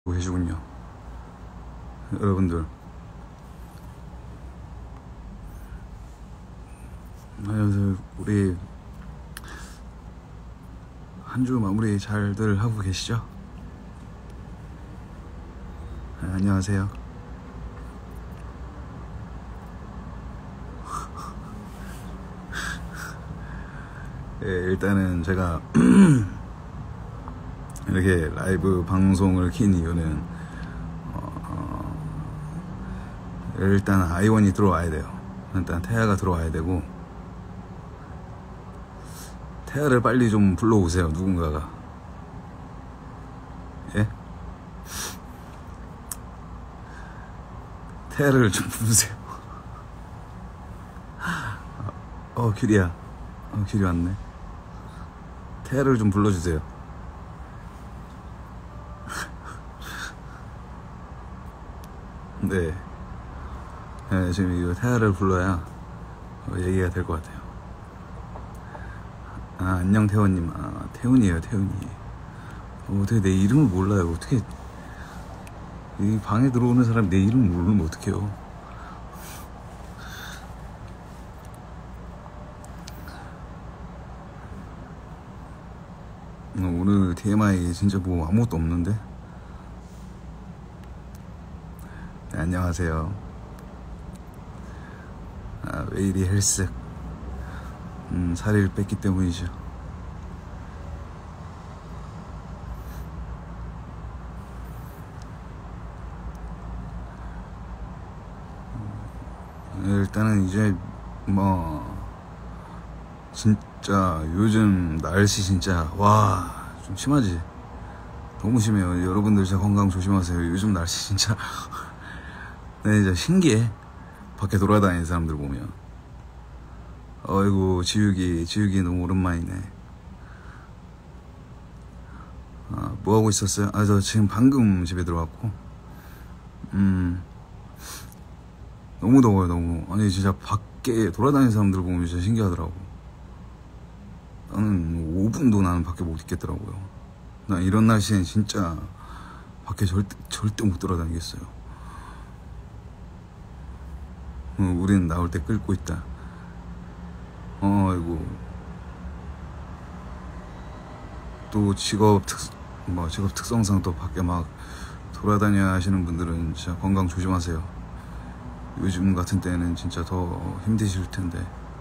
계시군요. 여러분들, 우리 한 주 마무리 잘들 하고 계시죠? 네, 안녕하세요. 네, 일단은 제가 이렇게 라이브 방송을 킨 이유는 일단 아이원이 들어와야 돼요. 일단 태아가 들어와야 되고, 태아를 빨리 좀 불러오세요, 누군가가. 예? 태아를 좀 부르세요. 귤이야. 귤이 왔네. 태아를 좀 불러주세요. 네. 네, 지금 이거 태아를 불러야 얘기가 될 것 같아요. 안녕 태원님. 태훈이에요, 태훈이. 어떻게 내 이름을 몰라요? 어떻게 이 방에 들어오는 사람이 내 이름을 모르면 어떡해요? 오늘 TMI 진짜 뭐 아무것도 없는데. 네, 안녕하세요. 왜 이리 헬스? 살을 뺐기 때문이죠. 일단은 이제 진짜 요즘 날씨 진짜 좀 심하지. 너무 심해요. 여러분들 진짜 건강 조심하세요. 요즘 날씨 진짜 네, 진짜 신기해. 밖에 돌아다니는 사람들 보면. 어이구, 지우기 너무 오랜만이네. 뭐 하고 있었어요? 저 지금 방금 집에 들어왔고. 너무 더워요, 너무. 아니, 진짜 밖에 돌아다니는 사람들 보면 진짜 신기하더라고. 나는 5분도 나는 밖에 못 있겠더라고요. 난 이런 날씨엔 진짜 밖에 절대 못 돌아다니겠어요. 우리는 나올 때 끓고 있다. 아이고. 또 직업 특성상 또 밖에 막 돌아다녀야 하시는 분들은 진짜 건강 조심하세요. 요즘 같은 때는 진짜 더 힘드실 텐데.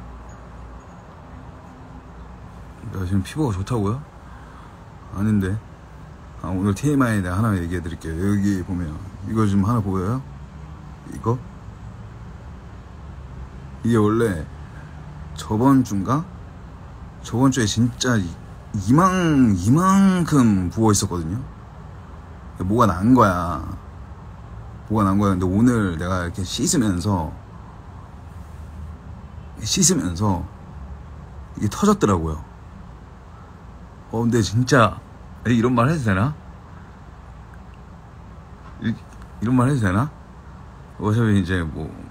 내가 지금 피부가 좋다고요? 아닌데. 오늘 TMI 내가 하나 얘기해 드릴게요. 여기 보면 이거 좀 하나 보여요? 이게 원래 저번 주에 진짜 이만큼 부어 있었거든요. 뭐가 난 거야. 근데 오늘 내가 이렇게 씻으면서 이게 터졌더라고요. 근데 진짜 이런 말 해도 되나? 이런 말 해도 되나? 어차피 이제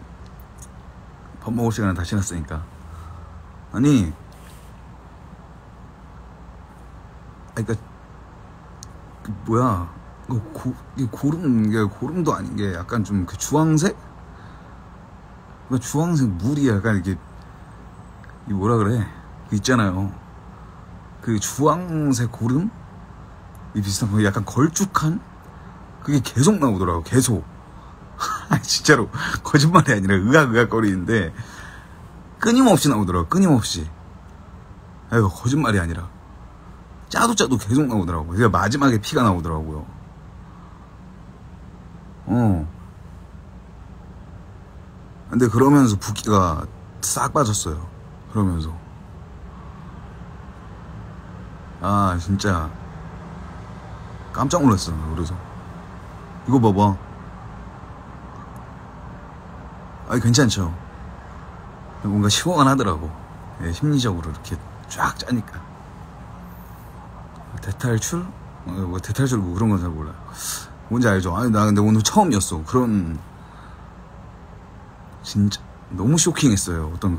밥 먹을 시간은 다 지났으니까. 아니, 그러니까 이게 고름도 아닌 게 약간 좀 그 주황색? 주황색 물이 약간 이게 뭐라 그래? 그 있잖아요. 그 주황색 고름? 이 비슷한 거 약간 걸쭉한? 그게 계속 나오더라고, 계속. 진짜로 거짓말이 아니라 의학거리는데 끊임없이 나오더라고. 끊임없이. 이거 거짓말이 아니라 짜도 계속 나오더라고. 그러니까 마지막에 피가 나오더라고요. 근데 그러면서 붓기가 싹 빠졌어요. 그러면서 진짜 깜짝 놀랐어. 그래서 이거 봐봐. 괜찮죠? 뭔가 시원하더라고. 심리적으로 이렇게 쫙 짜니까. 대탈출? 대탈출 그런 건 잘 몰라요. 뭔지 알죠? 나 근데 오늘 처음이었어. 진짜 너무 쇼킹했어요. 어떤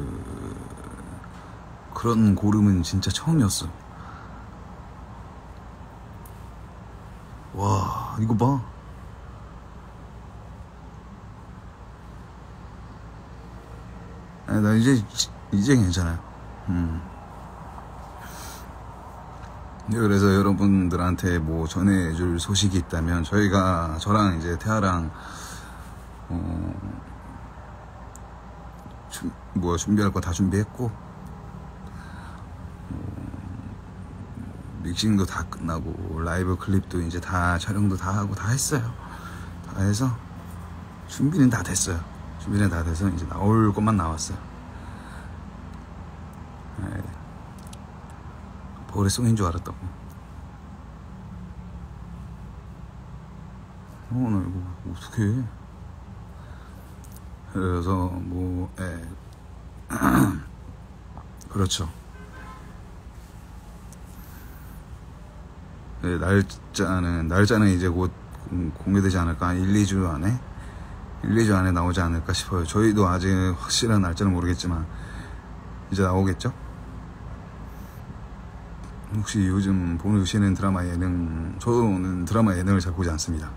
그런 고름은 진짜 처음이었어. 와, 이거 봐. 아니, 나 이제 괜찮아요. 네, 그래서 여러분들한테 뭐 전해줄 소식이 있다면, 저랑 이제 태아랑 준비할 거 다 준비했고, 믹싱도 다 끝나고, 라이브 클립도 이제 다 촬영도 다 하고 다 했어요. 다 해서 준비는 다 됐어요. 준비는 다 돼서 이제 나올 것만 나왔어요. 네. 버레송인 줄 알았다고. 나 이거 어떡해. 그래서 그렇죠. 네, 날짜는 이제 곧 공개되지 않을까. 1-2주 안에 나오지 않을까 싶어요. 저희도 아직 확실한 날짜는 모르겠지만 이제 나오겠죠? 혹시 요즘 보시는 드라마 예능, 저는 드라마 예능을 잘 보지 않습니다.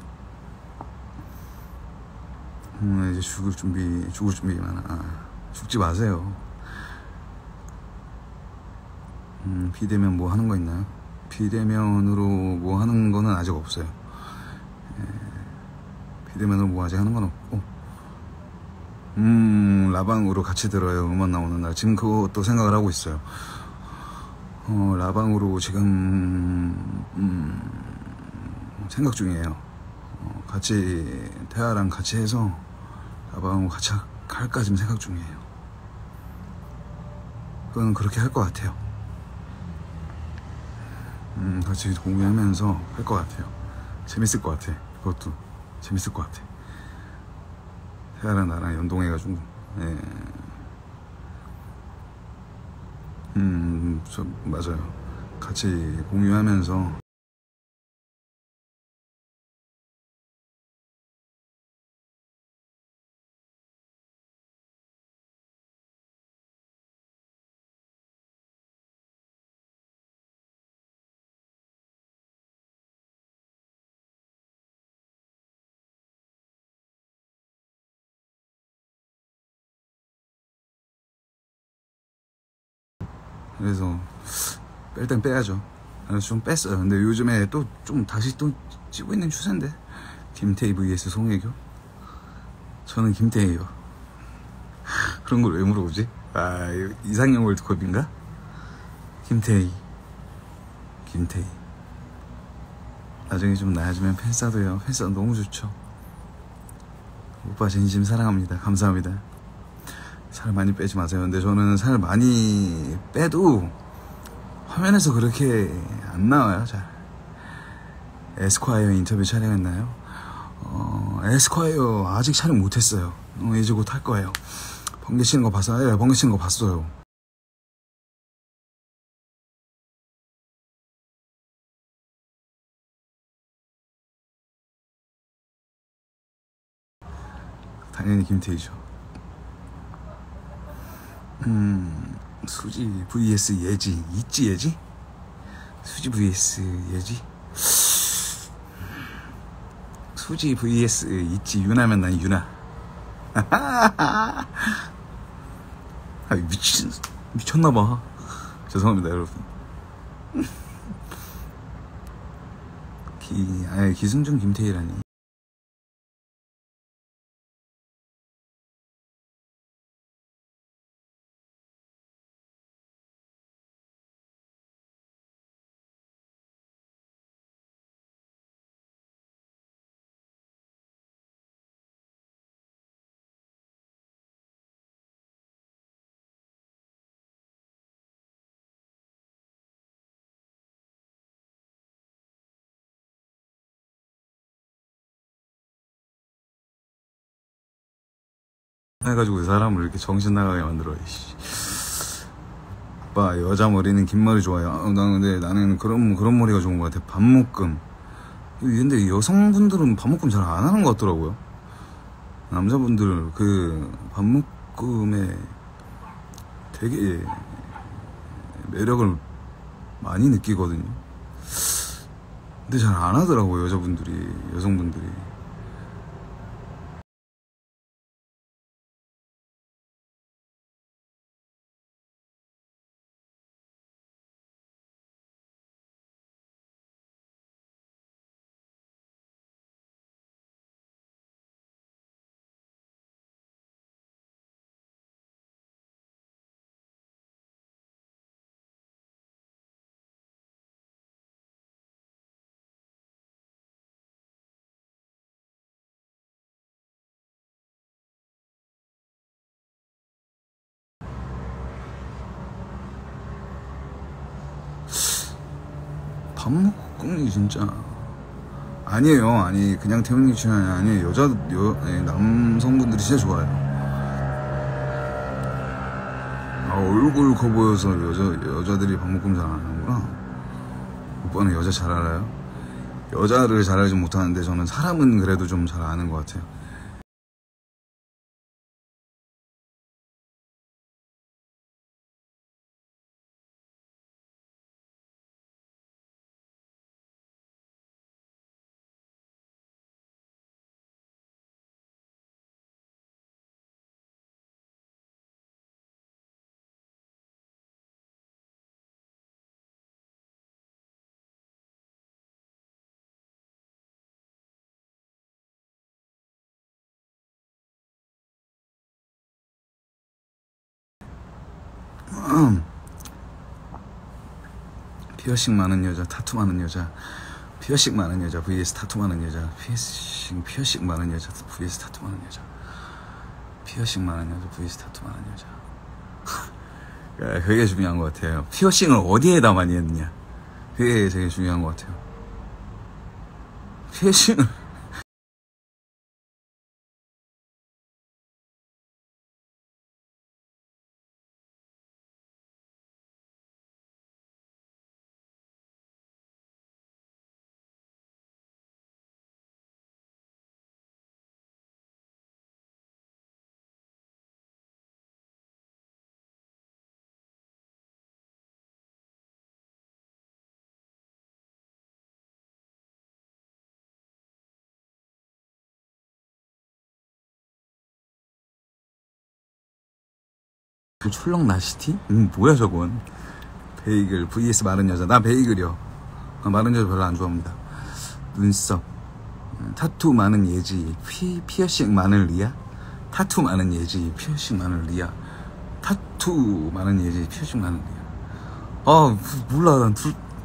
이제 죽을 준비만. 죽지 마세요. 비대면 뭐 하는 거 있나요? 비대면으로 뭐 하는 거는 아직 없어요. 비대면으로 뭐 아직 하는 건 없고, 라방으로 같이 들어요. 음원 나오는 날. 지금 그것도 생각을 하고 있어요. 라방으로 지금 생각 중이에요. 같이 태아랑 같이 해서 라방으로 같이 할까 지금 생각 중이에요. 그건 그렇게 할 것 같아요. 같이 공유하면서 할 것 같아요. 재밌을 것 같아. 그것도 재밌을 것 같아. 태아랑 나랑 연동해가지고. 맞아요. 같이 공유하면서. 그래서 뺄 땐 빼야죠. 그래서 좀 뺐어요. 근데 요즘에 또 좀 다시 또 찌고 있는 추세인데. 김태희 vs 송혜교. 저는 김태희요. 그런 걸 왜 물어보지? 이상형 월드컵인가? 김태희. 나중에 좀 나아지면 팬싸도요. 팬싸도 너무 좋죠. 오빠 진심 사랑합니다. 감사합니다. 살 많이 빼지 마세요. 근데 저는 살 많이 빼도 화면에서 그렇게 안 나와요. 잘. 에스콰이어 인터뷰 촬영했나요? 에스콰이어 아직 촬영 못했어요. 이제 곧 할 거예요. 번개 치는 거 봤어요? 번개 치는 거 봤어요. 당연히 김태희죠. 수지 vs 예지. 있지 예지? 수지 vs 예지? 수지 vs 있지. 유나면 난 유나. 미쳤나봐. 죄송합니다 여러분. 기승전 김태희라니. 해가지고 그 사람을 이렇게 정신 나가게 만들어. 오빠 여자 머리는 긴 머리 좋아요. 근데 나는 그런 머리가 좋은 것 같아. 반묶음. 근데 여성분들은 반묶음 잘 안 하는 것 같더라고요. 남자분들 그 반묶음에 되게 매력을 많이 느끼거든요. 근데 잘 안 하더라고요, 여자분들이, 여성분들이. 밥 먹고 끊기 진짜 아니에요. 아니 그냥 태우는 게 중요한 게 아니에요. 남성분들이 진짜 좋아요. 얼굴 커 보여서 여자들이 밥 먹고 잘 안 하는구나. 오빠는 여자 잘 알아요? 여자를 잘 알지 못하는데 저는 사람은 그래도 좀 잘 아는 것 같아요. 피어싱 많은 여자, 타투 많은 여자, 피어싱 많은 여자 vs 타투 많은 여자, 피어싱 많은 여자 vs 타투 많은 여자, 피어싱 많은 여자 vs 타투 많은 여자. 그게 중요한 것 같아요. 피어싱을 어디에다 많이 했느냐, 그게 되게 중요한 것 같아요. 피어싱을 출렁 나시티? 뭐야 저건. 베이글 vs 마른 여자. 나 베이글이요. 마른 여자 별로 안 좋아합니다. 눈썹, 타투 많은 예지, 피어싱 많은 리아. 타투 많은 예지, 피어싱 많은 리아. 타투 많은 예지, 피어싱 많은 리아. 몰라. 난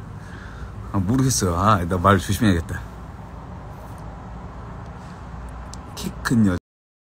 모르겠어요. 나 말 조심해야겠다. 키 큰 여자.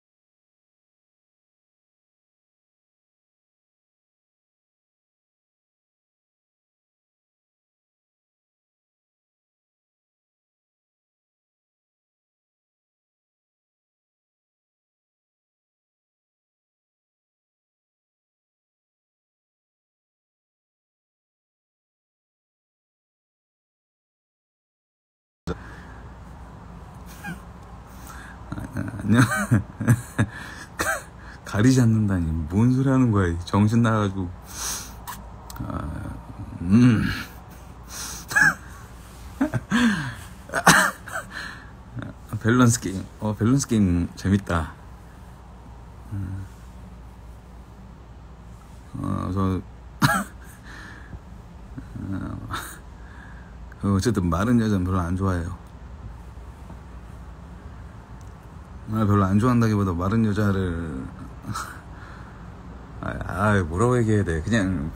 안녕. 가리지 않는다니 뭔 소리 하는 거야. 정신 나가지고. 밸런스 게임. 밸런스 게임 재밌다. 어쨌든 마른 여자는 별로 안 좋아해요. 별로 안 좋아한다기보다 마른 여자를 뭐라고 얘기해야 돼. 그냥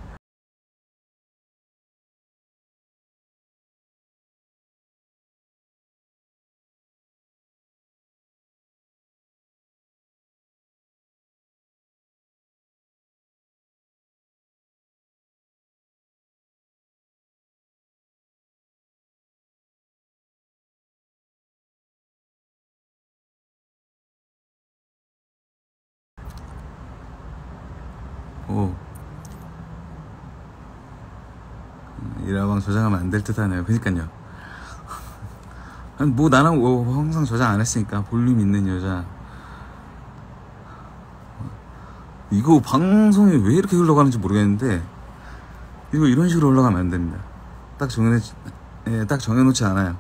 일화방 저장하면 안 될 듯 하네요. 그니까요. 나는 항상 저장 안 했으니까. 볼륨 있는 여자. 이거 방송이 왜 이렇게 흘러가는지 모르겠는데, 이거 이런 식으로 올라가면 안 됩니다. 딱 정해진 예, 딱 정해놓지 않아요.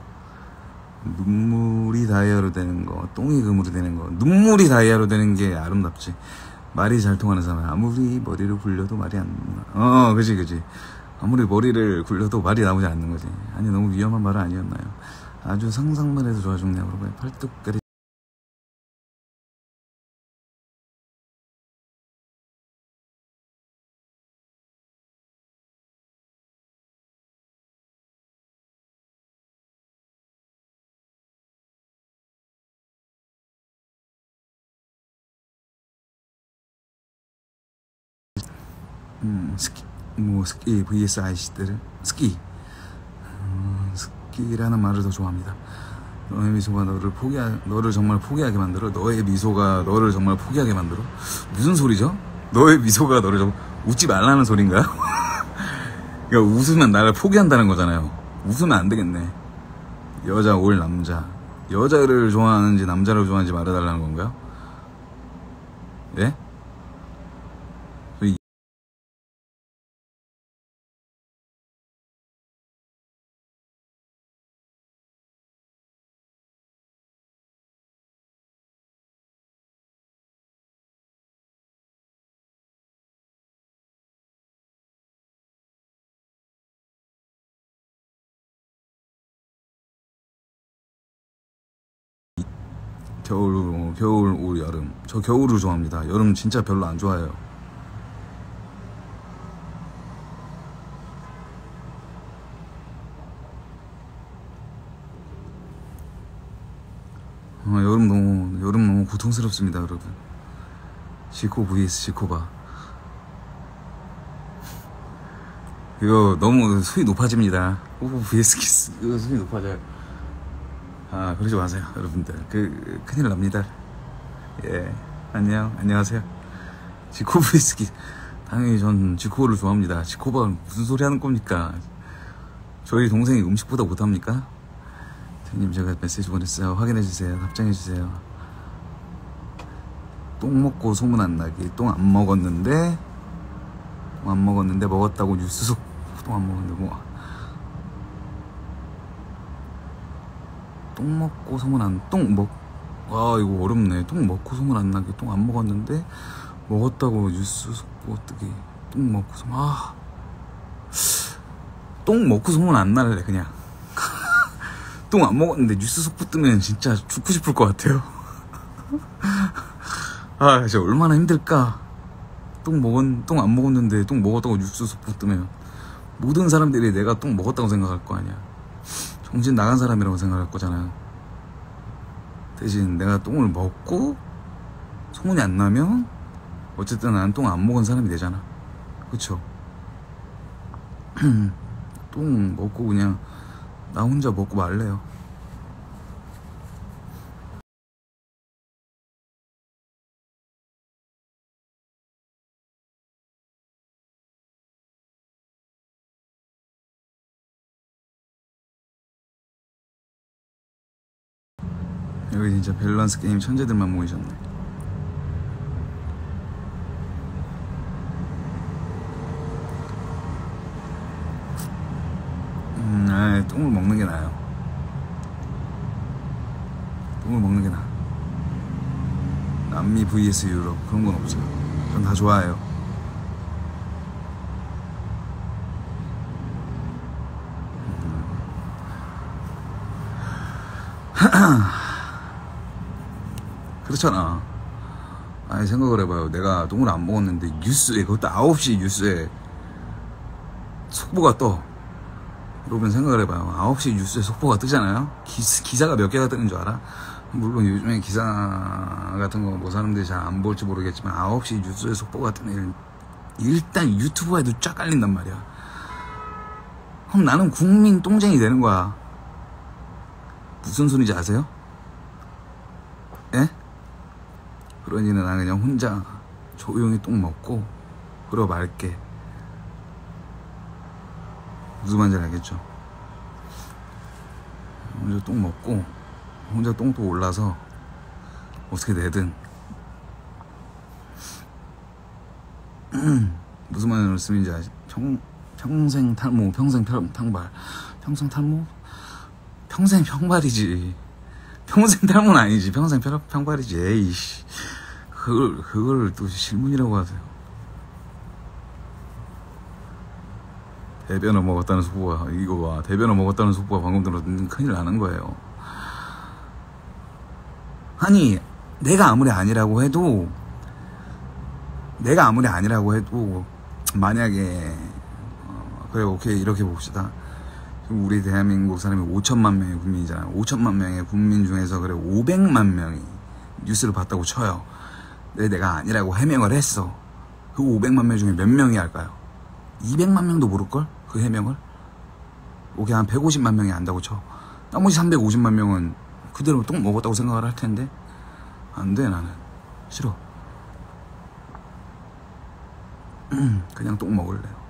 눈물이 다이아로 되는 거, 똥이 금으로 되는 거. 눈물이 다이아로 되는 게 아름답지. 말이 잘 통하는 사람. 아무리 머리를 굴려도 말이 안 나. 그지. 아무리 머리를 굴려도 말이 나오지 않는 거지. 아니, 너무 위험한 말은 아니었나요? 아주 상상만 해도 좋아 죽네요. 그러고 팔뚝까지. 스키 vs 아이씨들. 스키. 스키라는 말을 더 좋아합니다. 너의 미소가 너를 정말 포기하게 만들어. 너의 미소가 너를 정말 포기하게 만들어. 무슨 소리죠? 너의 미소가 너를 웃지 말라는 소린가요? 그러니까 웃으면 나를 포기한다는 거잖아요. 웃으면 안 되겠네. 여자 올 남자. 여자를 좋아하는지 남자를 좋아하는지 말해달라는 건가요? 예? 겨울, 올, 여름. 저 겨울을 좋아합니다. 여름 진짜 별로 안 좋아해요. 여름 너무 고통스럽습니다, 여러분. 지코 vs 지코바. 이거 너무 수위 높아집니다. 뽀뽀 vs 키스. 이거 수위 높아져요. 그러지 마세요, 여러분들. 큰일 납니다. 예. 안녕하세요. 지코 vs 키스. 당연히 전 지코를 좋아합니다. 지코바가 무슨 소리 하는 겁니까? 저희 동생이 음식보다 못합니까? 선생님, 제가 메시지 보냈어요. 확인해주세요. 답장해주세요. 똥 먹고 소문 안 나기. 똥 안 먹었는데 먹었다고 뉴스 속. 똥 안 먹었는데 똥 먹고 소문 안. 이거 어렵네. 똥 먹고 소문 안 나게. 똥 안 먹었는데 먹었다고 뉴스 속보 뜨기. 똥 먹고 소문. 똥 먹고 소문 안 날래 그냥. 똥 안 먹었는데 뉴스 속보 뜨면 진짜 죽고 싶을 것 같아요. 진짜 얼마나 힘들까. 똥 안 먹었는데 똥 먹었다고 뉴스 속보 뜨면 모든 사람들이 내가 똥 먹었다고 생각할 거 아니야. 정신 나간 사람이라고 생각할 거잖아요. 대신 내가 똥을 먹고 소문이 안 나면 어쨌든 난 똥 안 먹은 사람이 되잖아. 그쵸? 똥 먹고 그냥 나 혼자 먹고 말래요. 여기 진짜 밸런스 게임 천재들만 모이셨네. 똥을 먹는 게 나아요. 똥을 먹는 게 나아. 남미 vs 유럽 그런 건 없어요. 전 다 좋아해요. 그렇잖아. 생각을 해봐요. 내가 똥을 안 먹었는데 뉴스에, 그것도 9시 뉴스에 속보가 떠. 여러분 생각을 해봐요. 9시 뉴스에 속보가 뜨잖아요. 기사가 몇 개가 뜨는 줄 알아? 물론 요즘에 기사 같은 거 뭐 사람들이 잘 안 볼지 모르겠지만 9시 뉴스에 속보가 뜨면 일단 유튜브에도 쫙 깔린단 말이야. 그럼 나는 국민 똥쟁이 되는 거야. 무슨 소리인지 아세요? 예? 그러니 나 그냥 혼자 조용히 똥 먹고 그러고 말게. 무슨 말인지 알겠죠? 혼자 똥 먹고 혼자 똥도 올라서 어떻게 되든. 무슨 말씀인지 아시? 평생 탈모, 평생 평생 탈모? 평생 평발이지. 평생 탈모는 아니지. 평생 평발이지. 에이씨. 그걸 또 실문이라고 하세요. 대변을 먹었다는 속보가, 이거 봐. 대변을 먹었다는 속보가 방금 들었는데 큰일 나는 거예요. 아니, 내가 아무리 아니라고 해도, 만약에, 그래, 오케이, 이렇게 봅시다. 우리 대한민국 사람이 5천만 명의 국민이잖아요. 5천만 명의 국민 중에서 그래 500만 명이 뉴스를 봤다고 쳐요. 내가 아니라고 해명을 했어. 그 500만 명 중에 몇 명이 할까요? 200만 명도 모를걸? 그 해명을? 오케이, 한 150만 명이 안다고 쳐. 나머지 350만 명은 그대로 똥 먹었다고 생각을 할 텐데 안 돼. 나는 싫어. 그냥 똥 먹을래요.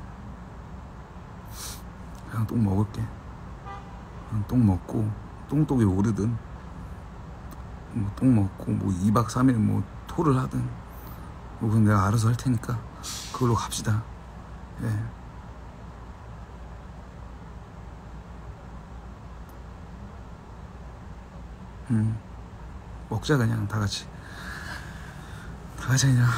그냥 똥 먹을게. 그냥 똥 먹고 똥독이 오르든 뭐 똥 먹고 뭐 2박 3일 뭐 토를 하든 뭐 그건 내가 알아서 할 테니까 그걸로 갑시다. 예. 먹자. 그냥 다 같이 그냥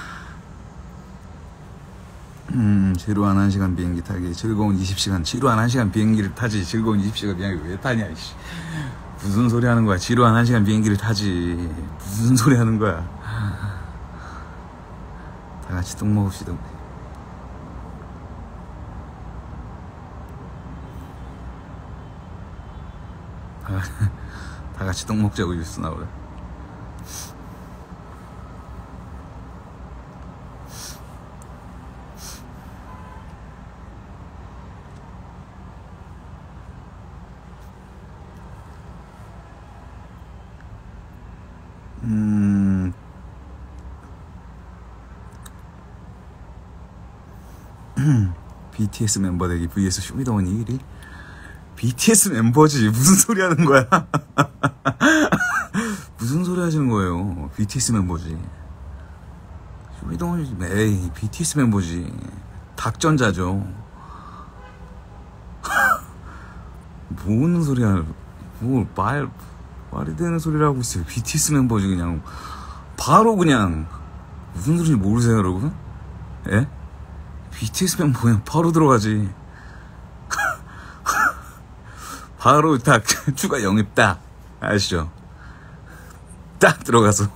지루한 1시간 비행기 타기, 즐거운 20시간, 지루한 1시간 비행기를 타지, 즐거운 20시간 비행기 왜 타냐, 이씨. 무슨 소리 하는 거야. 지루한 1시간 비행기를 타지. 무슨 소리 하는 거야. 다 같이 똥 먹읍시다, 우리. 다 같이 똥 먹자고 뉴스 나오래. BTS 멤버 되기 vs 쇼미더머니 1위? BTS 멤버지. 무슨 소리 하는 거야? 무슨 소리 하시는 거예요? BTS 멤버지. 쇼미더머니, 에이, BTS 멤버지. 닭전자죠. 뭔 소리야. 뭘 말이 되는 소리를 하고 있어요. BTS 멤버지. 그냥 바로 그냥 무슨 소리인지 모르세요, 여러분? 예? BTS 멤버 그냥 바로 들어가지. 바로 딱 추가 영입 딱 아시죠? 딱 들어가서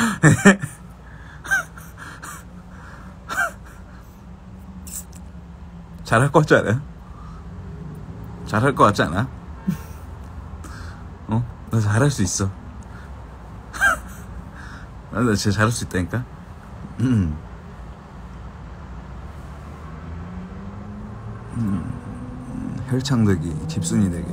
잘할 것 같지 않아요? 잘할 것 같지 않아? 나 잘할 수 있어. 나 진짜 잘할 수 있다니까. 헬창되기, 집순이 되기.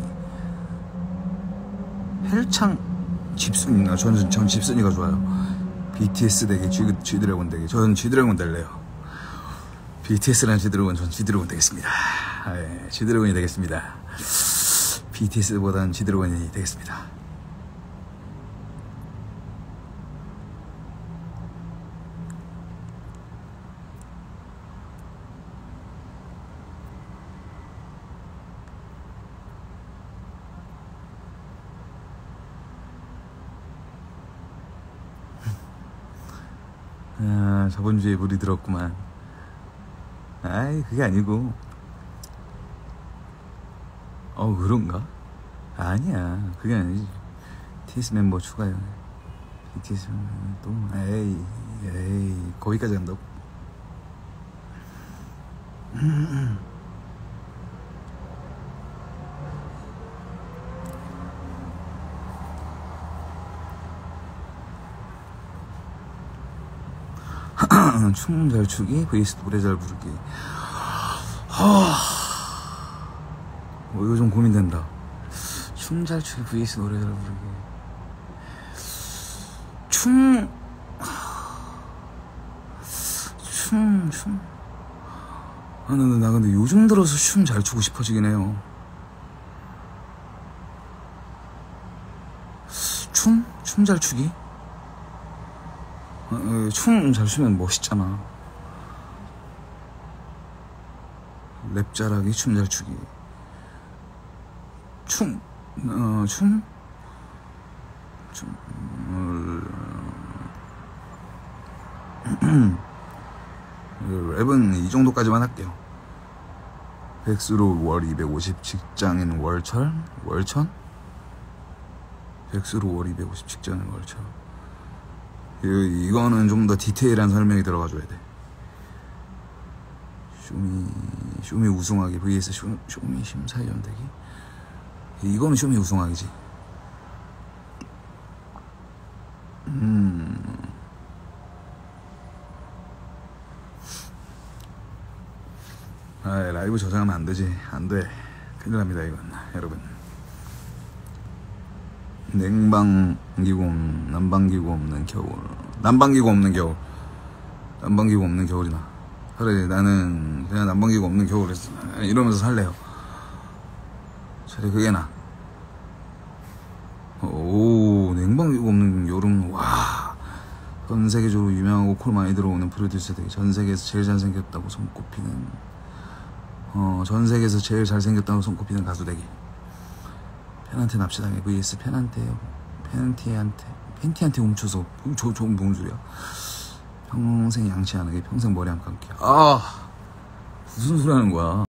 헬창, 집순이나 전 집순이가 좋아요. BTS 되기, G드래곤 되기. 전 G드래곤 될래요. BTS랑 G드래곤, 전 G드래곤 되겠습니다. 네, G드래곤이 되겠습니다. BTS보다는 G드래곤이 되겠습니다. 저번 주에 물이 들었구만. 아이, 그게 아니고. 그런가? 아니야, 그게 아니지. BTS 멤버 추가요. BTS 멤버 또, 에이, 거기까지 간다고? 춤 잘 추기 vs 노래 잘 부르기. 이거 좀 고민된다. 춤 잘 추기 vs 노래 잘 부르기. 나 근데 요즘 들어서 춤 잘 추고 싶어지긴 해요. 춤 잘 추기? 춤 잘 추면 멋있잖아. 랩 잘하기, 춤 잘 추기. 춤, 춤? 랩은 이 정도까지만 할게요. 백수로 월 250, 직장인 월천? 백수로 월 250, 직장인 월천. 이거는 좀 더 디테일한 설명이 들어가 줘야 돼. 쇼미 우승하기 vs 쇼미 심사위원 되기. 이거는 쇼미 우승하기지. 라이브 저장하면 안 되지. 안 돼. 큰일 납니다, 이건. 여러분. 냉방기구 난방기구 없는 겨울. 난방기구 없는 겨울이나. 차라리 나는 그냥 난방기구 없는 겨울에 이러면서 살래요. 차라리 그게 나. 오, 냉방기구 없는 여름. 와. 전 세계적으로 유명하고 콜 많이 들어오는 프로듀서 되게 전 세계에서 제일 잘생겼다고 손꼽히는 전 세계에서 제일 잘생겼다고 손꼽히는 가수 되기. 팬한테 납치당해 vs 팬티한테 훔쳐서 좋은 뭔 소리야. 평생 양치 안 하게 평생 머리 안 감게. 무슨 소리 하는 거야.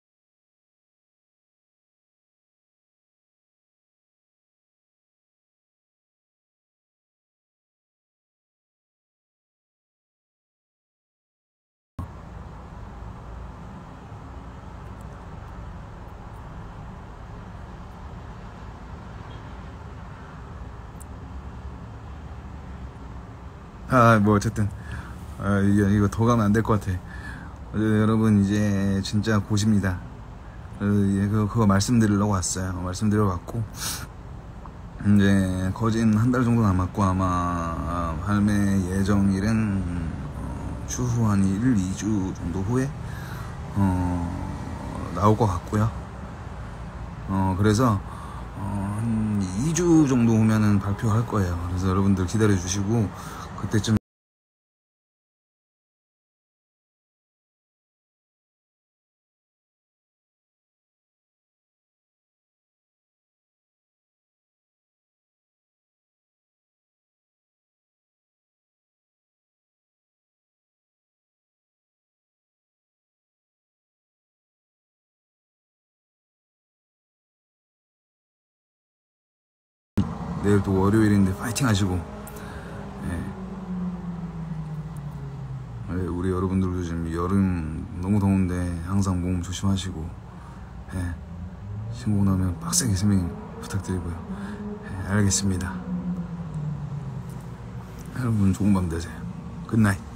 뭐 어쨌든 이거 더 가면 안 될 것 같아. 여러분 이제 진짜 곧입니다. 그거 말씀드리려고 왔어요. 말씀드려 왔고 이제 거진 한 달 정도 남았고 아마 발매 예정일은 추후 한 1, 2주 정도 후에 나올 것 같고요. 그래서 한 2주 정도 후면은 발표할 거예요. 그래서 여러분들 기다려 주시고 그때쯤 내일 또 월요일인데 파이팅 하시고 우리 여러분들도 지금 여름 너무 더운데 항상 몸 조심하시고 신고 나면 빡세게 스밍 부탁드리고요. 알겠습니다. 여러분 좋은 밤 되세요. 굿나잇.